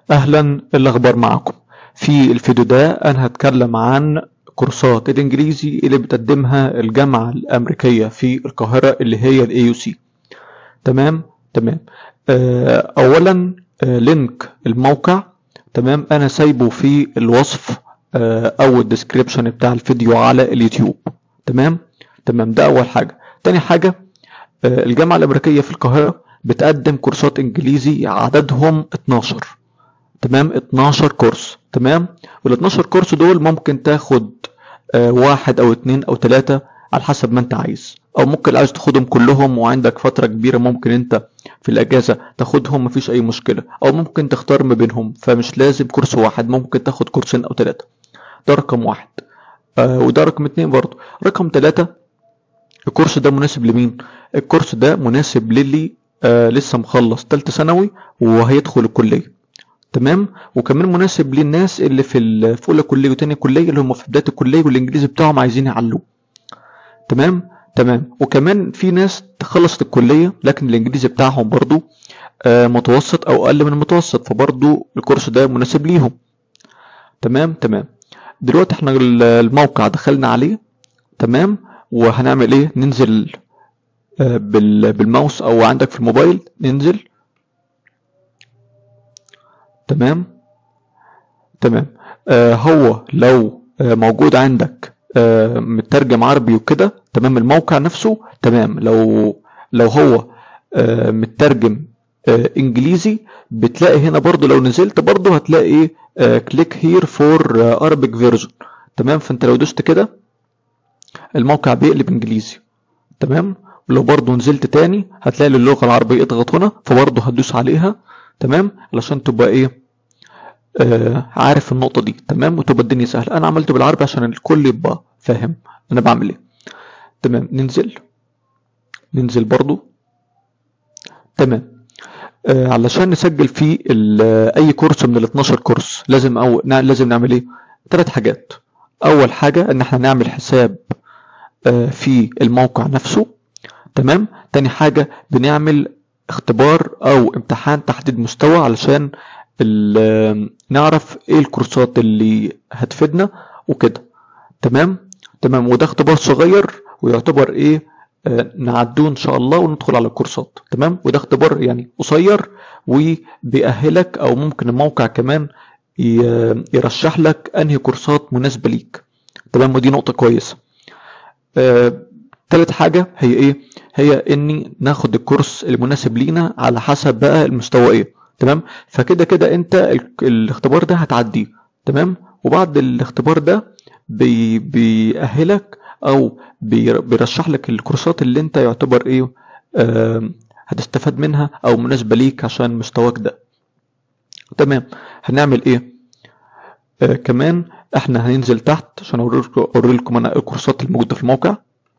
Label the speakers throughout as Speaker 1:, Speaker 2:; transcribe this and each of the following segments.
Speaker 1: أهلا، إيه الأخبار معكم؟ في الفيديو ده أنا هتكلم عن كورسات الإنجليزي اللي بتقدمها الجامعة الأمريكية في القاهرة اللي هي ال AUC. تمام. أولا لينك الموقع. تمام، أنا سايبه في الوصف أو الديسكريبشن بتاع الفيديو على اليوتيوب. تمام. ده أول حاجة. تاني حاجة، الجامعة الأمريكية في القاهرة بتقدم كورسات إنجليزي عددهم 12. تمام، 12 كورس. تمام، وال 12 كورس دول ممكن تاخد واحد او اتنين او تلاتة على حسب ما انت عايز، او ممكن عايز تاخدهم كلهم وعندك فترة كبيرة ممكن انت في الاجازة تاخدهم، مفيش اي مشكلة، او ممكن تختار ما بينهم، فمش لازم كورس واحد، ممكن تاخد كورسين او تلاتة. ده رقم واحد. وده رقم اتنين برضه. رقم تلاتة، الكورس ده مناسب لمين؟ الكورس ده مناسب للي لسه مخلص تالتة ثانوي وهيدخل الكلية. تمام، وكمان مناسب للناس اللي في اولى كليه وتانية كليه، اللي هم في بدايه الكليه والانجليزي بتاعهم عايزين يعلوه. تمام، وكمان في ناس خلصت الكليه لكن الانجليزي بتاعهم برضو متوسط او اقل من المتوسط، فبرضو الكورس ده مناسب ليهم. تمام. دلوقتي احنا الموقع دخلنا عليه. تمام، وهنعمل ايه؟ ننزل بالماوس او عندك في الموبايل ننزل. تمام. هو لو موجود عندك مترجم عربي وكده، تمام، الموقع نفسه تمام. لو هو مترجم انجليزي، بتلاقي هنا برضو لو نزلت برضو هتلاقي كليك هير فور Arabic فيرجن. تمام، فانت لو دوست كده الموقع بيقلب انجليزي. تمام، ولو برضو نزلت تاني هتلاقي اللغة العربية اضغط هنا، فبرضو هتدوس عليها. تمام، علشان تبقى ايه عارف النقطة دي. تمام، وتبقى الدنيا سهلة. انا عملته بالعربي عشان الكل يبقى فاهم انا بعمل ايه. تمام، ننزل برضو. تمام. علشان نسجل في اي كورس من ال 12 كورس لازم نعمل ايه؟ 3 حاجات. اول حاجة ان احنا نعمل حساب في الموقع نفسه. تمام، تاني حاجة بنعمل اختبار او امتحان تحديد مستوى علشان نعرف ايه الكورسات اللي هتفيدنا وكده. تمام. وده اختبار صغير ويعتبر ايه نعدوه ان شاء الله وندخل على الكورسات. تمام، وده اختبار يعني قصير وبيأهلك، او ممكن الموقع كمان يرشح لك انهي كورسات مناسبة ليك. تمام، ودي نقطة كويسة. تالت حاجة هي ايه؟ هي اني ناخد الكورس المناسب لينا على حسب بقى المستوى ايه. تمام، فكده انت الاختبار ده هتعديه. تمام، وبعد الاختبار ده بيأهلك او بيرشح لك الكورسات اللي انت يعتبر ايه هتستفاد منها او مناسبة ليك عشان مستواك ده. تمام، هنعمل ايه كمان؟ احنا هننزل تحت عشان اوريلكم انا الكورسات الموجودة في الموقع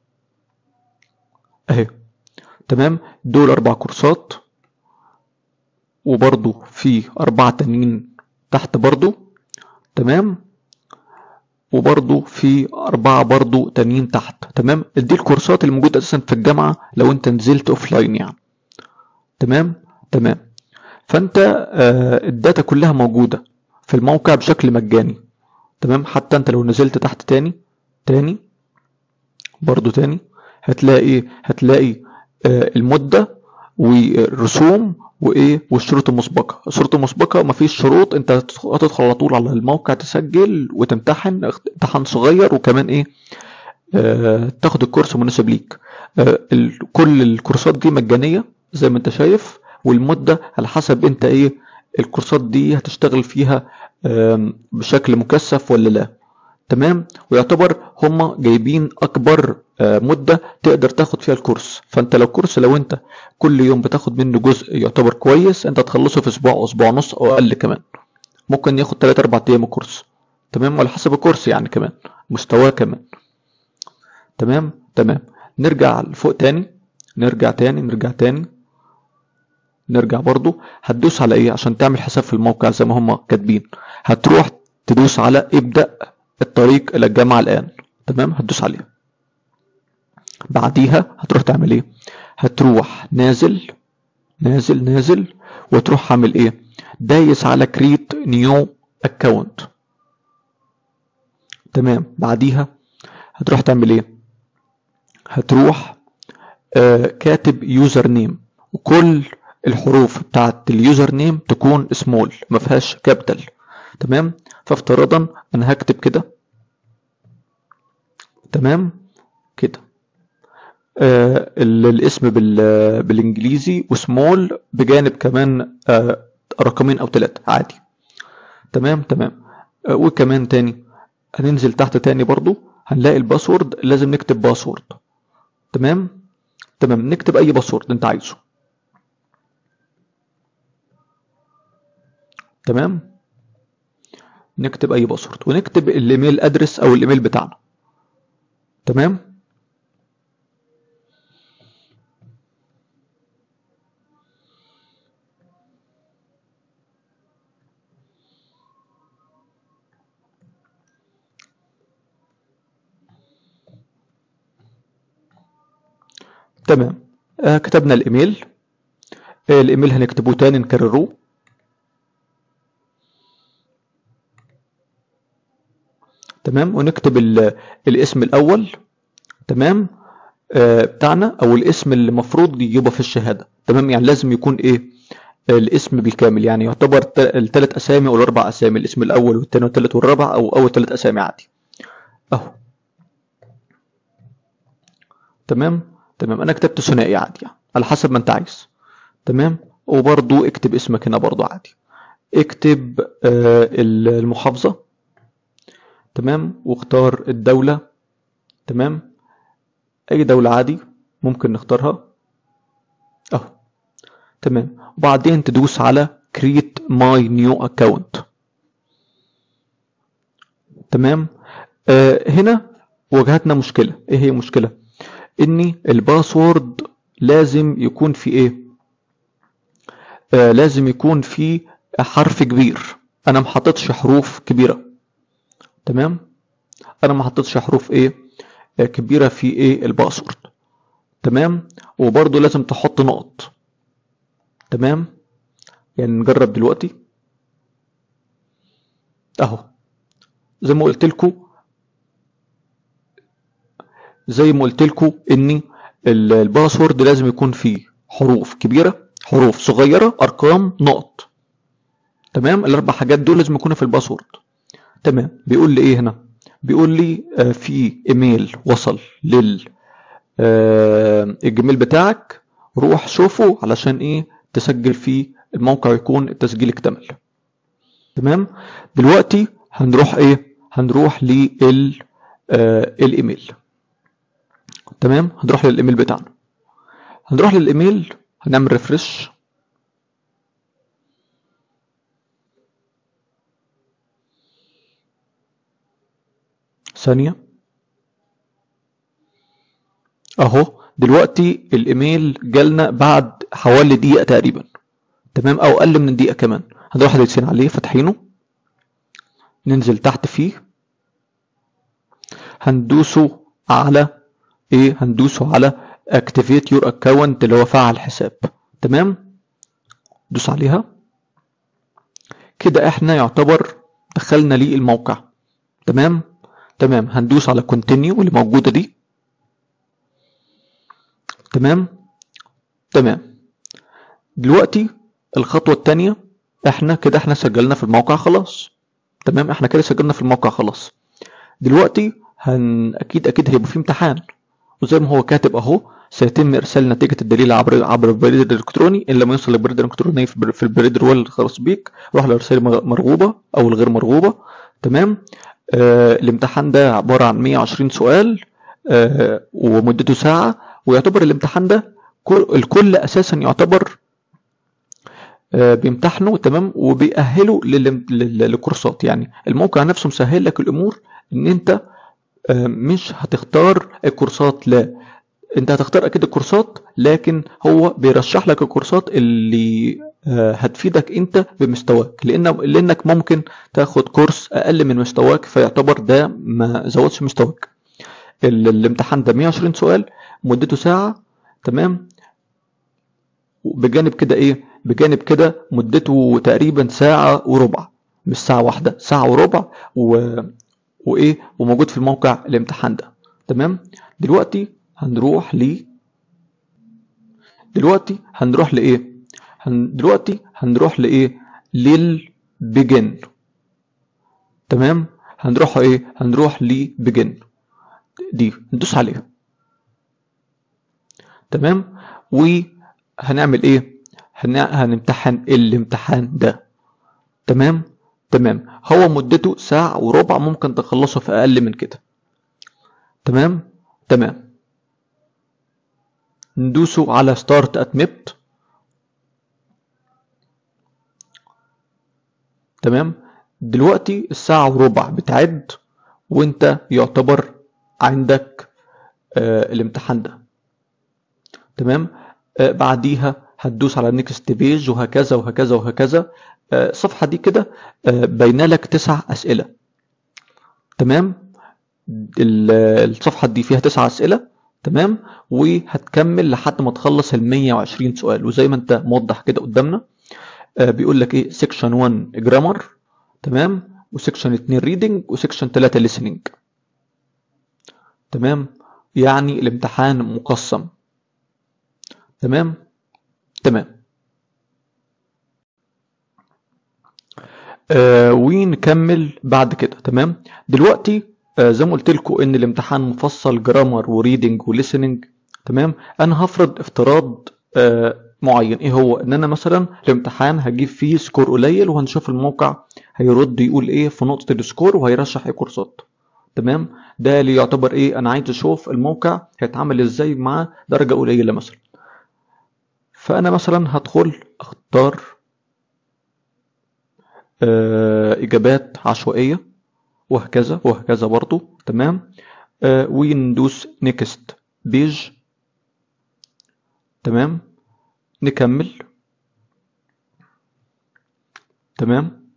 Speaker 1: اهي. تمام، دول 4 كورسات، وبرضو في 4 تانيين تحت برضو. تمام، وبرضو في 4 برضو تانيين تحت. تمام، دي الكورسات اللي موجودة اساسا في الجامعة لو انت نزلت اوفلاين يعني. تمام. فانت الداتا كلها موجودة في الموقع بشكل مجاني. تمام، حتى انت لو نزلت تحت تاني برضو تاني هتلاقي المدة والرسوم وايه والشروط المسبقة. الشروط المسبقة مفيش شروط، انت هتدخل على طول على الموقع تسجل وتمتحن امتحان صغير، وكمان ايه تاخد الكورس مناسب ليك. كل الكورسات دي مجانية زي ما انت شايف، والمدة على حسب انت ايه الكورسات دي هتشتغل فيها بشكل مكثف ولا لا. تمام، ويعتبر هم جايبين اكبر مدة تقدر تاخد فيها الكورس. فانت لو انت كل يوم بتاخد منه جزء يعتبر كويس، انت تخلصه في اسبوع او اسبوع ونص او اقل كمان. ممكن ياخد 3-4 ايام الكورس. تمام، وعلى حسب الكورس يعني كمان مستواه كمان. تمام. نرجع لفوق تاني، نرجع برضو. هتدوس على ايه عشان تعمل حساب في الموقع زي ما هم كاتبين؟ هتروح تدوس على ابدأ الطريق الى الجامعة الان. تمام، هتدوس عليها. بعديها هتروح تعمل ايه؟ هتروح نازل وتروح عامل ايه؟ دايس على كريت نيو اكونت. تمام. بعديها هتروح تعمل ايه؟ هتروح كاتب يوزر نيم، وكل الحروف بتاعت اليوزر نيم تكون سمول ما فيهاش كابيتال. تمام. فافتراضا انا هكتب كده. تمام كده. الاسم بالانجليزي وسمول بجانب كمان رقمين او 3 عادي. تمام. تمام. وكمان تاني هننزل تحت تاني برضو هنلاقي الباسورد، لازم نكتب باسورد. تمام. تمام. نكتب اي باسورد انت عايزه. تمام. نكتب اي باسورد ونكتب الايميل ادرس او الايميل بتاعنا. تمام. تمام. كتبنا الايميل. الايميل هنكتبه تاني نكرره. تمام. ونكتب الاسم الاول. تمام. بتاعنا او الاسم اللي المفروض يجيبه في الشهاده. تمام. يعني لازم يكون ايه؟ الاسم بالكامل، يعني يعتبر الثلاث اسامي او الاربع اسامي، الاسم الاول والثاني والثالث والرابع، او اول 3 اسامي عادي اهو. تمام. تمام. انا كتبت ثنائي عادي يعني على حسب ما انت عايز. تمام. وبرضو اكتب اسمك هنا برضو عادي. اكتب المحافظة. تمام. واختار الدولة. تمام. اي دولة عادي ممكن نختارها اهو. تمام. وبعدين تدوس على create my new account. تمام. هنا واجهتنا مشكلة. ايه هي المشكلة؟ ان الباسورد لازم يكون في ايه؟ لازم يكون في حرف كبير. انا ما حطيتش حروف كبيرة. تمام. انا ما حطيتش حروف ايه كبيرة في ايه الباسورد. تمام. وبرضو لازم تحط نقط. تمام. يعني نجرب دلوقتي اهو. زي ما قلت لكم ان الباسورد لازم يكون فيه حروف كبيرة، حروف صغيرة، ارقام، نقط. تمام. الاربع حاجات دول لازم يكونوا في الباسورد. تمام. بيقول لي ايه هنا؟ بيقول لي في ايميل وصل الجيميل بتاعك، روح شوفه علشان ايه تسجل فيه الموقع يكون التسجيل اكتمل. تمام. دلوقتي هنروح ايه؟ هنروح الايميل. تمام. هنروح للايميل بتاعنا. هنروح للايميل هنعمل ريفرش. ثانية اهو. دلوقتي الايميل جالنا بعد حوالي دقيقة تقريبا. تمام. او اقل من دقيقة كمان. هنروح دايسين عليه فاتحينه. ننزل تحت فيه هندوسه على ايه؟ هندوسه على activate your account اللي هو فعل حساب. تمام. دوس عليها كده. احنا يعتبر دخلنا ليه الموقع. تمام. تمام. هندوس على continue اللي موجودة دي. تمام. تمام. دلوقتي الخطوة التانية احنا سجلنا في الموقع خلاص. تمام. احنا كده سجلنا في الموقع خلاص. دلوقتي اكيد هيبقى في امتحان، وزي ما هو كاتب اهو سيتم ارسال نتيجة الدليل عبر البريد الالكتروني. ان لم يصل البريد الالكتروني في البريد الخاص بيك روح للرسائل مرغوبة او الغير مرغوبة. تمام. الامتحان ده عبارة عن 120 سؤال ومدته ساعة. ويعتبر الامتحان ده الكل اساسا يعتبر بيمتحنوا. تمام. وبيأهلوا للكورسات. يعني الموقع نفسه مسهل لك الامور ان انت مش هتختار الكورسات، لا انت هتختار اكيد الكورسات، لكن هو بيرشح لك الكورسات اللي هتفيدك انت بمستواك، لانك ممكن تاخد كورس اقل من مستواك فيعتبر ده ما زودش مستواك. الامتحان ده 120 سؤال مدته ساعة. تمام. بجانب كده ايه؟ بجانب كده مدته تقريبا ساعة وربع، مش ساعة واحدة، ساعة وربع وايه وموجود في الموقع الامتحان ده. تمام. دلوقتي هنروح لايه؟ دلوقتي هنروح لايه؟ للبيجن. تمام. هنروح لبيجن دي، ندوس عليها. تمام. وهنعمل ايه؟ هنمتحن الامتحان ده. تمام. هو مدته ساعة وربع، ممكن تخلصه في اقل من كده. تمام. ندوسه على ستارت اتمبت. تمام. دلوقتي الساعة وربع بتعد، وانت يعتبر عندك الامتحان ده. تمام. بعديها هتدوس على نيكست بيج، وهكذا وهكذا وهكذا. الصفحة دي كده باينه لك 9 أسئلة. تمام. الصفحة دي فيها 9 أسئلة. تمام. وهتكمل لحد ما تخلص ال 120 سؤال، وزي ما انت موضح كده قدامنا بيقول لك ايه؟ سيكشن 1 جرامر، تمام، وسيكشن 2 ريدنج، وسيكشن 3 listening. تمام. يعني الامتحان مقسم. تمام. ونكمل بعد كده. تمام. دلوقتي زي ما قلت لكم ان الامتحان مفصل جرامر وريدنج وليسننج. تمام. انا هفرض افتراض معين. ايه هو؟ ان انا مثلا الامتحان هجيب فيه سكور قليل، وهنشوف الموقع هيرد يقول ايه في نقطة السكور، وهيرشح ايه كورسات. تمام. ده اللي يعتبر ايه؟ انا عايز اشوف الموقع هيتعامل ازاي مع درجة قليلة مثلا. فانا مثلا هدخل اختار اجابات عشوائية، وهكذا وهكذا برضو. تمام. وندوس نيكست بيج. تمام. نكمل. تمام.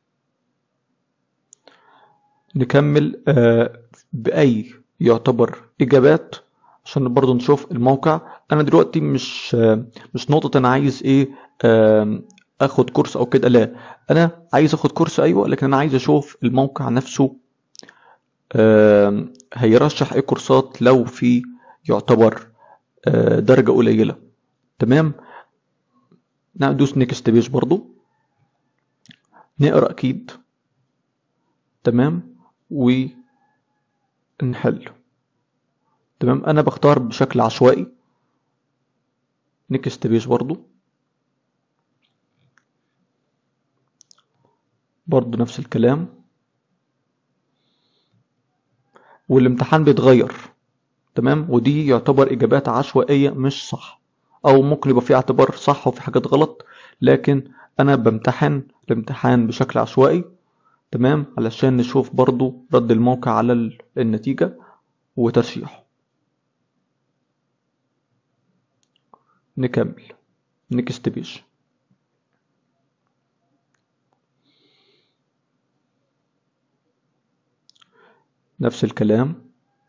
Speaker 1: نكمل بأي يعتبر إجابات، عشان برضو نشوف الموقع. أنا دلوقتي مش نقطة أنا عايز إيه أخد كورس أو كده، لا، أنا عايز أخد كورس أيوة، لكن أنا عايز أشوف الموقع نفسه هيرشح إيه كورسات لو في يعتبر درجة قليلة. تمام. ندوس نيكست بيج برضو، نقرأ أكيد. تمام. ونحل. تمام. أنا بختار بشكل عشوائي. نيكست بيج برضو نفس الكلام، والامتحان بيتغير. تمام. ودي يعتبر إجابات عشوائية مش صح، أو ممكن يبقى في اعتبار صح وفي حاجات غلط، لكن أنا بمتحن الامتحان بشكل عشوائي. تمام. علشان نشوف برضو رد الموقع على النتيجة وترشيحه. نكمل. نيكست بيج. نفس الكلام.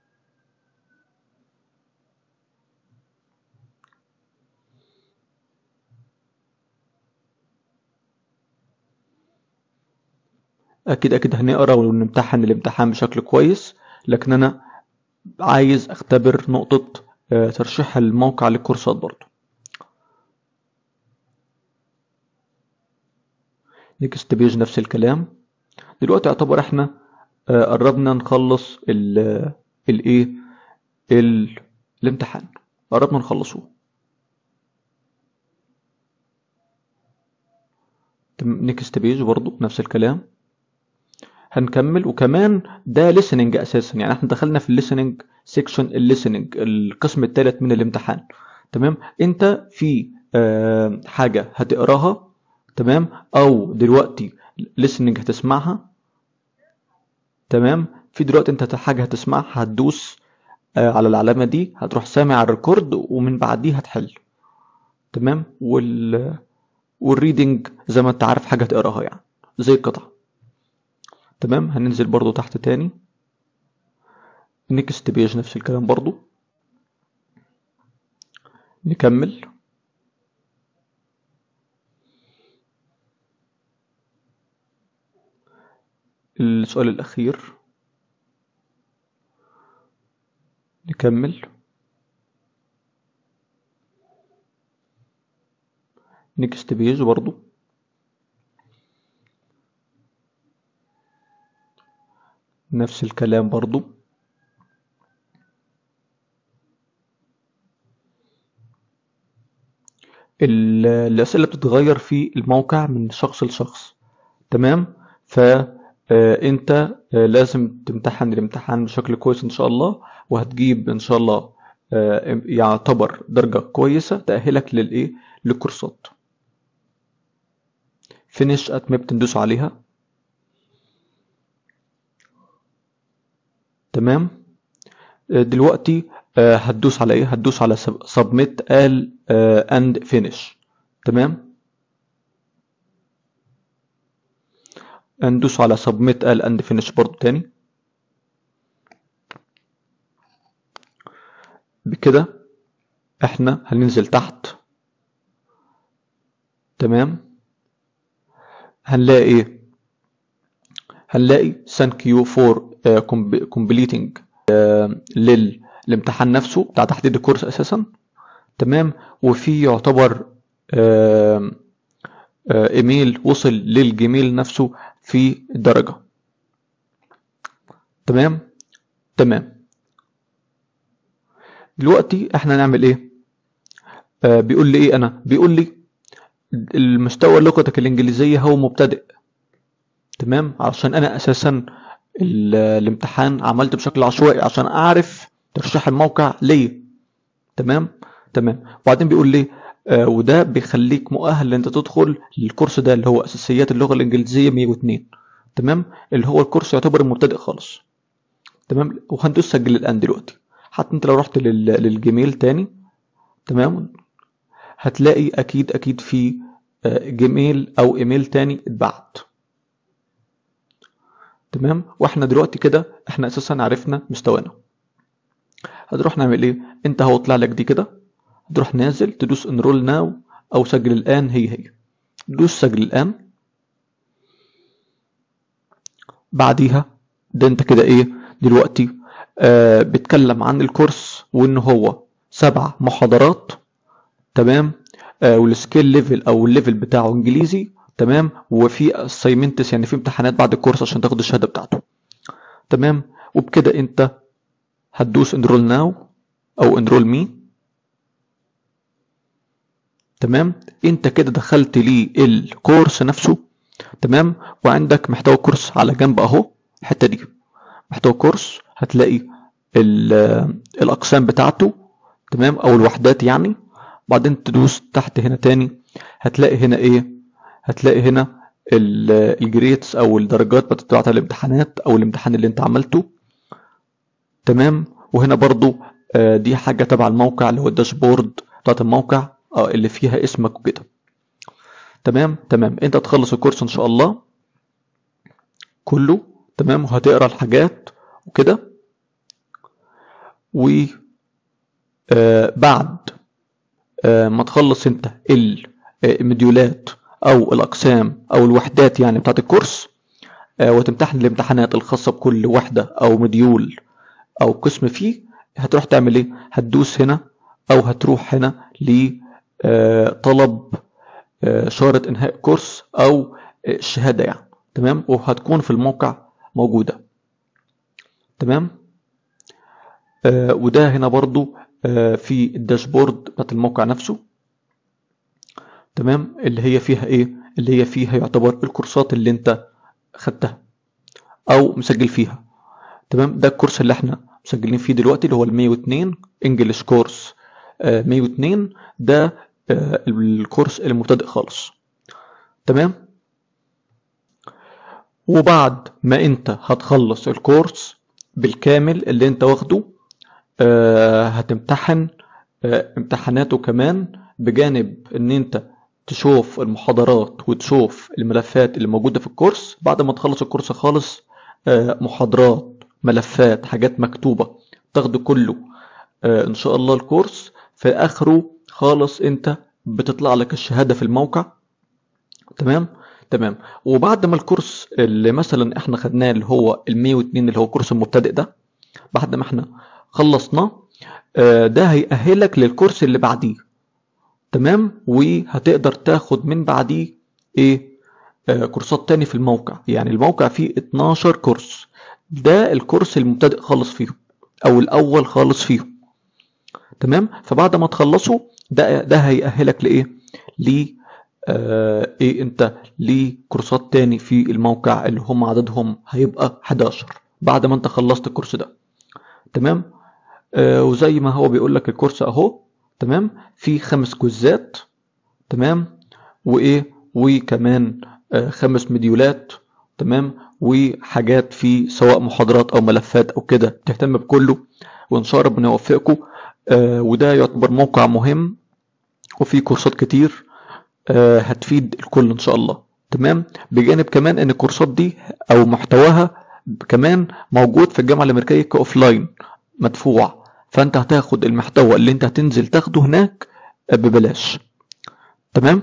Speaker 1: اكيد هنقرا ونمتحن الامتحان بشكل كويس، لكن انا عايز اختبر نقطة ترشيح الموقع للكورسات برضو. نيكست بيج نفس الكلام. دلوقتي يعتبر احنا قربنا نخلص الايه الامتحان، قربنا نخلصه. نيكست بيج برضو نفس الكلام. هنكمل. وكمان ده listening اساسا، يعني احنا دخلنا في الليسننج سيكشن، الليسننج القسم الثالث من الامتحان. تمام. انت في حاجة هتقراها، تمام، او دلوقتي listening هتسمعها. تمام. في دلوقتي انت حاجة هتسمعها، هتدوس على العلامة دي، هتروح سامع الريكورد، ومن بعديه هتحل. تمام. والريدنج زي ما انت عارف حاجة هتقراها يعني زي القطعة. تمام. هننزل برضو تحت تاني. نيكست بيج نفس الكلام برضو. نكمل. السؤال الأخير نكمل. نيكست بيج برضو نفس الكلام برضو. الأسئلة بتتغير في الموقع من شخص لشخص، تمام. فأنت لازم تمتحن الامتحان بشكل كويس إن شاء الله، وهتجيب إن شاء الله يعتبر درجة كويسة تأهلك للإيه، للكورسات. فينيش أتمبت ندوس عليها، تمام. دلوقتي هتدوس على إيه؟ هتدوس على submit all and finish، تمام. ندوس على submit all and finish برضو تاني. بكده احنا هننزل تحت، تمام. هنلاقي ايه؟ هنلاقي thank you for completing للامتحان نفسه بتاع تحديد الكورس اساسا، تمام. وفي يعتبر ايميل وصل للجيميل نفسه في الدرجة، تمام. دلوقتي احنا نعمل ايه؟ بيقول لي ايه؟ بيقول لي المستوى لغتك الانجليزية هو مبتدئ، تمام. عشان انا اساسا الامتحان عملته بشكل عشوائي عشان اعرف ترشيح الموقع ليه، تمام. وبعدين بيقول لي وده بيخليك مؤهل ان انت تدخل للكورس ده اللي هو اساسيات اللغة الانجليزية 102، تمام. اللي هو الكورس يعتبر المبتدئ خالص، تمام. وهندوس سجل الان دلوقتي. حتى انت لو رحت للجيميل تاني، تمام، هتلاقي اكيد في جيميل او ايميل تاني اتبعت، تمام. واحنا دلوقتي كده احنا اساسا عرفنا مستوانا. هتروح نعمل ايه؟ انت هيطلع لك دي كده، هتروح نازل تدوس انرول ناو او سجل الان، هي دوس سجل الان. بعديها ده انت كده ايه دلوقتي؟ بيتكلم عن الكورس وان هو 7 محاضرات، تمام. والسكيل ليفل او الليفل بتاعه انجليزي، تمام. وفي اسايمنتس يعني في امتحانات بعد الكورس عشان تاخد الشهاده بتاعته، تمام. وبكده انت هتدوس انرول ناو او انرول مي، تمام. انت كده دخلت لي الكورس نفسه، تمام. وعندك محتوى الكورس على جنب اهو، الحته دي محتوى الكورس. هتلاقي الاقسام بتاعته، تمام، او الوحدات يعني. بعدين تدوس تحت هنا تاني، هتلاقي هنا ايه؟ هتلاقي هنا الجريدز او الدرجات بتاعت الامتحانات او الامتحان اللي انت عملته، تمام. وهنا برضو دي حاجة تبع الموقع اللي هو الداشبورد بتاعت الموقع اللي فيها اسمك وكده، تمام. انت تخلص الكورس ان شاء الله كله، تمام. وهتقرا الحاجات وكده. وبعد ما تخلص انت المديولات او الاقسام او الوحدات يعني بتاعت الكورس، وتمتحن الامتحانات الخاصة بكل وحدة او مديول او قسم فيه، هتروح تعمل ايه؟ هتدوس هنا او هتروح هنا لطلب شارة انهاء كورس او الشهادة يعني، تمام. وهتكون في الموقع موجودة، تمام. وده هنا برضو في الداشبورد بتاعت الموقع نفسه، تمام. اللي هي فيها ايه؟ اللي هي فيها يعتبر الكورسات اللي انت خدتها او مسجل فيها، تمام. ده الكورس اللي احنا مسجلين فيه دلوقتي اللي هو ال 102 انجلش كورس 102. ده الكورس المبتدئ خالص، تمام. وبعد ما انت هتخلص الكورس بالكامل اللي انت واخده، هتمتحن امتحاناته كمان، بجانب ان انت تشوف المحاضرات وتشوف الملفات اللي موجودة في الكورس. بعد ما تخلص الكورس خالص، محاضرات، ملفات، حاجات مكتوبة، تاخده كله ان شاء الله الكورس. في اخره خالص انت بتطلع لك الشهادة في الموقع، تمام. تمام. وبعد ما الكورس اللي مثلا احنا خدناه اللي هو ال 102 اللي هو كورس المبتدئ ده، بعد ما احنا خلصناه ده هيأهلك للكورس اللي بعديه. تمام. وهتقدر تاخد من بعديه ايه كورسات تاني في الموقع. يعني الموقع فيه 12 كورس، ده الكورس المبتدئ خالص فيهم او الاول خالص فيهم. تمام. فبعد ما تخلصوا ده هيأهلك لايه، ل ايه انت لكورسات تاني في الموقع اللي هم عددهم هيبقى 11 بعد ما انت خلصت الكورس ده. تمام. وزي ما هو بيقول لك الكورس اهو. تمام. في 5 كويزات. تمام. وايه وكمان 5 مديولات. تمام. وحاجات في سواء محاضرات او ملفات او كده، تهتم بكله وان شاء الله ربنا يوفقكم. وده يعتبر موقع مهم وفي كورسات كتير هتفيد الكل ان شاء الله. تمام. بجانب كمان ان الكورسات دي او محتواها كمان موجود في الجامعة الامريكية كاوفلاين مدفوع، فانت هتاخد المحتوى اللي انت هتنزل تاخده هناك ببلاش. تمام.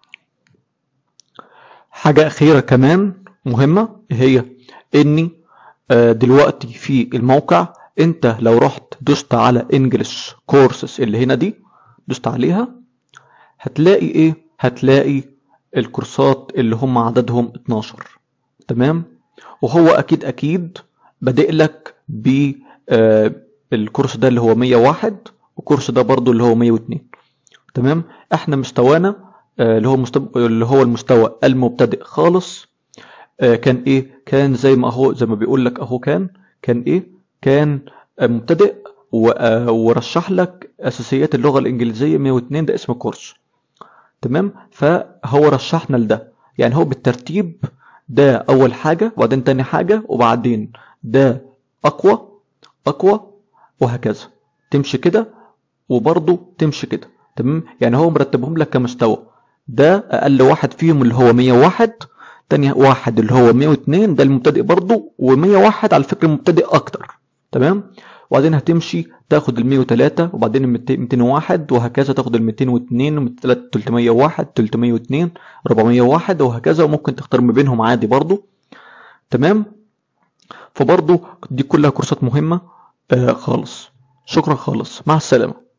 Speaker 1: حاجة اخيرة كمان مهمة هي اني دلوقتي في الموقع انت لو رحت دوست على انجلش كورسز اللي هنا دي، دوست عليها، هتلاقي ايه، هتلاقي الكورسات اللي هم عددهم 12. تمام. وهو اكيد بادئ لك ب الكورس ده اللي هو 101 والكورس ده برضو اللي هو 102. تمام. احنا مستوانا اللي هو المستوى المبتدئ خالص كان ايه، كان زي ما بيقول لك اهو، كان ايه، كان مبتدئ ورشح لك اساسيات اللغة الانجليزية 102، ده اسم الكورس. تمام. فهو رشحنا لده، يعني هو بالترتيب ده اول حاجة وبعدين تاني حاجة وبعدين ده اقوى وهكذا، تمشي كده وبرضه تمشي كده. تمام. يعني هو مرتبهم لك كمستوى، ده اقل واحد فيهم اللي هو 101، تاني واحد اللي هو 102 ده المبتدئ برضه، و101 على فكرة المبتدئ اكتر. تمام. وبعدين هتمشي تاخد ال 103 وبعدين ال 201 وهكذا، تاخد ال 202 و 301 302 401 وهكذا، وممكن تختار ما بينهم عادي برضه. تمام. فبرضه دي كلها كورسات مهمة خالص. شكرا خالص، مع السلامة.